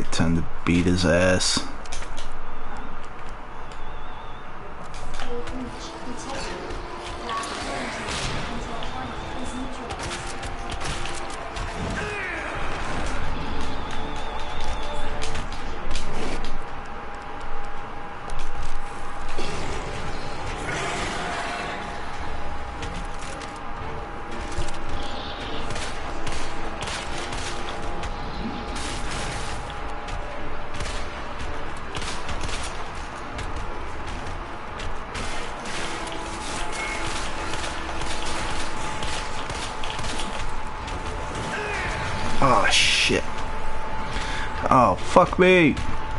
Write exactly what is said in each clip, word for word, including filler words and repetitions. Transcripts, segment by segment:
Alright, time to beat his ass. Oh shit. Oh fuck me.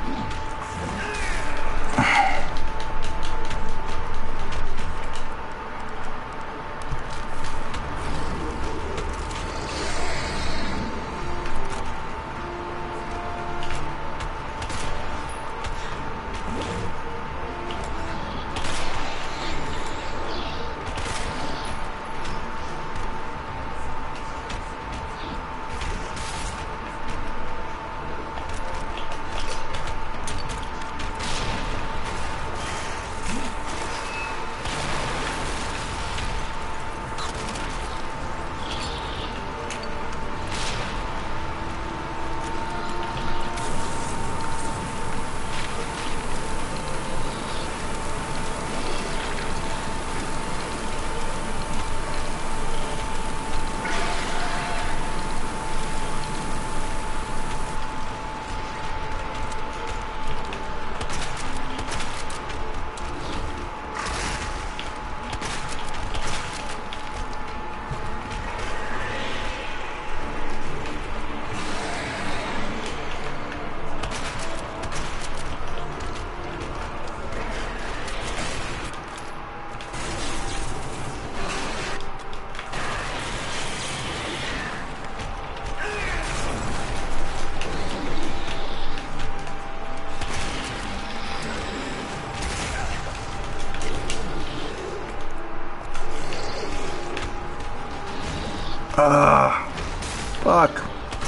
Ah, fuck.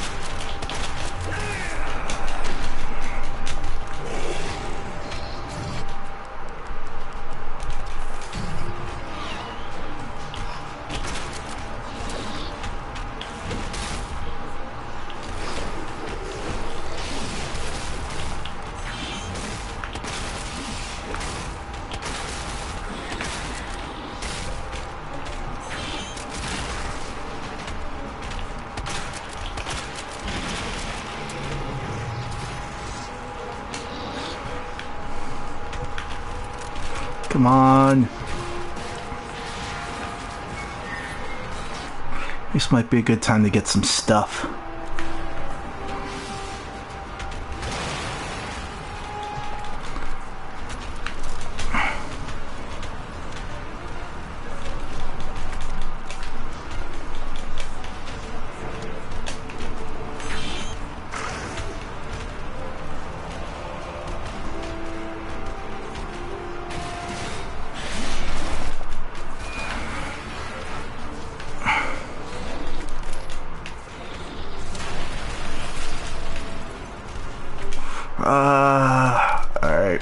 Come on. This might be a good time to get some stuff. Uh, alright.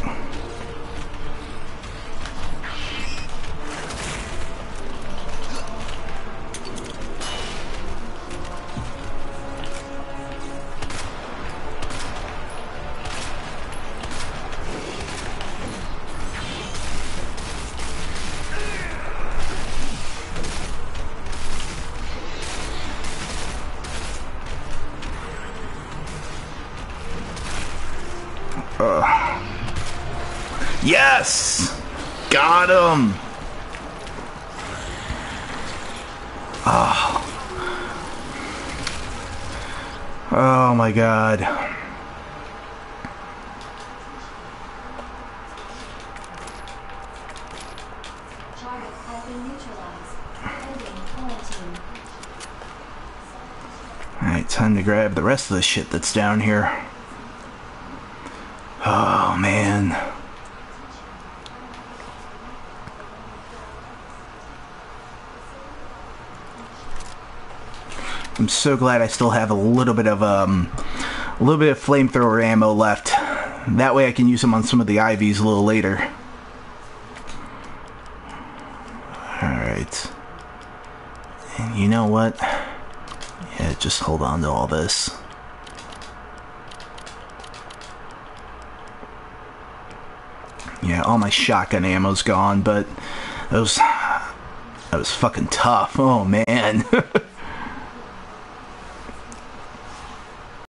Uh. Yes! Got him! Oh. Oh my god. Alright, time to grab the rest of the shit that's down here. Oh man. I'm so glad I still have a little bit of um A little bit of flamethrower ammo left. That way I can use them on some of the I Vs a little later. Alright. And you know what? Yeah, just hold on to all this. Yeah, all my shotgun ammo's gone, but that was, that was fucking tough. Oh, man.